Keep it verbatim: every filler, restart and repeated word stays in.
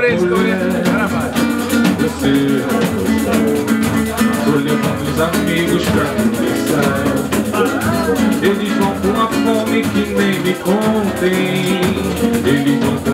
Você tô levando os amigos pra conversar. Eles vão com a fome que nem me contem. Eles vão